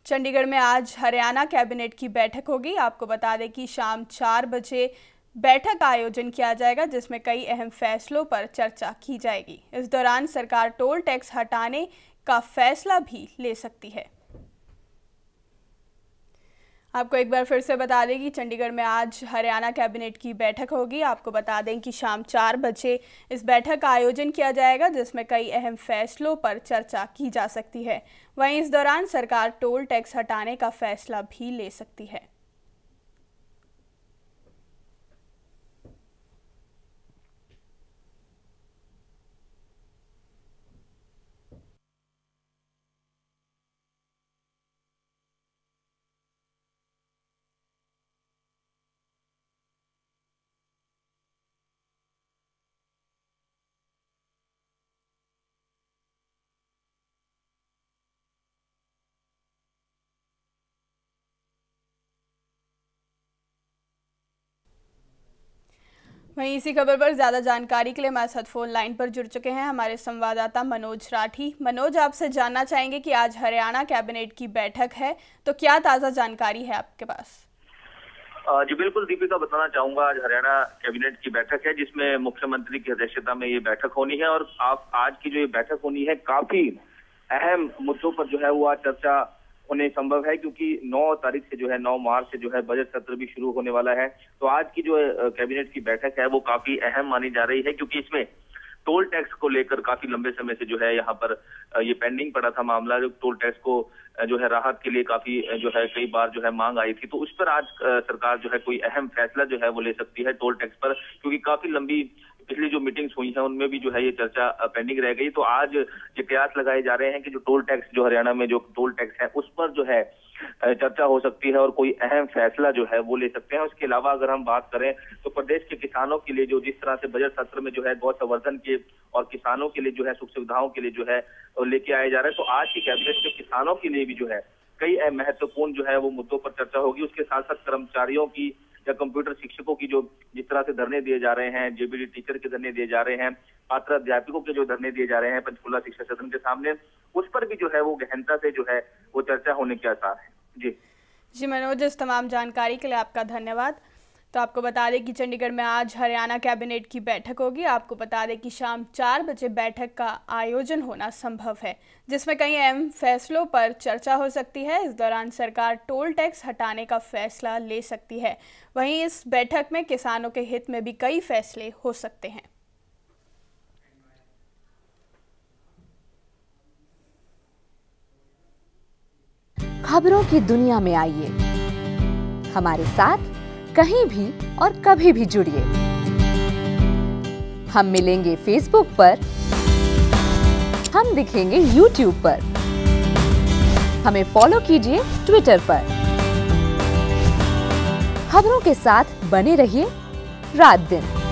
चंडीगढ़ में आज हरियाणा कैबिनेट की बैठक होगी। आपको बता दें कि शाम 4 बजे बैठक का आयोजन किया जाएगा, जिसमें कई अहम फैसलों पर चर्चा की जाएगी। इस दौरान सरकार टोल टैक्स हटाने का फैसला भी ले सकती है। आपको एक बार फिर से बता दें कि चंडीगढ़ में आज हरियाणा कैबिनेट की बैठक होगी। आपको बता दें कि शाम 4 बजे इस बैठक का आयोजन किया जाएगा, जिसमें कई अहम फैसलों पर चर्चा की जा सकती है। वहीं इस दौरान सरकार टोल टैक्स हटाने का फैसला भी ले सकती है। वहीं इसी खबर पर ज़्यादा जानकारी के लिए हमारे साथ फोन लाइन पर जुड़ चुके हैं हमारे संवाददाता मनोज राठी। मनोज, आपसे जानना चाहेंगे कि आज हरियाणा कैबिनेट की बैठक है, तो क्या ताज़ा जानकारी है आपके पास? जी बिल्कुल दीपिका, बताना चाहूंगा आज हरियाणा कैबिनेट की बैठक है, जिसमें मुख्यमंत्री की अध्यक्षता में ये बैठक होनी है। और आज की जो ये बैठक होनी है, काफी अहम मुद्दों पर जो है वो आज चर्चा होने संभव है, क्योंकि 9 तारीख से जो है 9 मार्च से जो है बजट सत्र भी शुरू होने वाला है। तो आज की जो कैबिनेट की बैठक है वो काफी अहम मानी जा रही है, क्योंकि इसमें टोल टैक्स को लेकर काफी लंबे समय से जो है यहाँ पर ये पेंडिंग पड़ा था मामला। जो टोल टैक्स को जो है राहत के लिए काफी जो है कई बार जो है मांग आई थी, तो उस पर आज सरकार जो है कोई अहम फैसला जो है वो ले सकती है टोल टैक्स पर, क्योंकि काफी लंबी पिछली जो मीटिंग्स हुई हैं उनमें भी जो है ये चर्चा पेंडिंग रह गई। तो आज ये कयास लगाए जा रहे हैं कि जो टोल टैक्स जो हरियाणा में जो टोल टैक्स है उस पर जो है चर्चा हो सकती है और कोई अहम फैसला जो है वो ले सकते हैं। उसके अलावा अगर हम बात करें तो प्रदेश के किसानों के लिए जो जिस तरह से बजट सत्र में जो है गौ संवर्धन के और किसानों के लिए जो है सुख सुविधाओं के लिए जो है लेके आए जा रहे हैं, तो आज की कैबिनेट में किसानों के लिए भी जो है कई महत्वपूर्ण जो है वो मुद्दों पर चर्चा होगी। उसके साथ साथ कर्मचारियों की या कंप्यूटर शिक्षकों की जो जिस तरह से धरने दिए जा रहे हैं, जेबीडी टीचर के धरने दिए जा रहे हैं, पात्र अध्यापकों के जो धरने दिए जा रहे हैं पंचकुला शिक्षा सदन के सामने, उस पर भी जो है वो गहनता से जो है वो चर्चा होने के आसार है। जी मनोज, इस तमाम जानकारी के लिए आपका धन्यवाद। तो आपको बता दें कि चंडीगढ़ में आज हरियाणा कैबिनेट की बैठक होगी। आपको बता दें कि शाम 4 बजे बैठक का आयोजन होना संभव है, जिसमें कई अहम फैसलों पर चर्चा हो सकती है। इस दौरान सरकार टोल टैक्स हटाने का फैसला ले सकती है। वहीं इस बैठक में किसानों के हित में भी कई फैसले हो सकते हैं। खबरों की दुनिया में आइए, हमारे साथ कहीं भी और कभी भी जुड़िए। हम मिलेंगे फेसबुक पर, हम दिखेंगे यूट्यूब पर, हमें फॉलो कीजिए ट्विटर पर। खबरों के साथ बने रहिए रात दिन।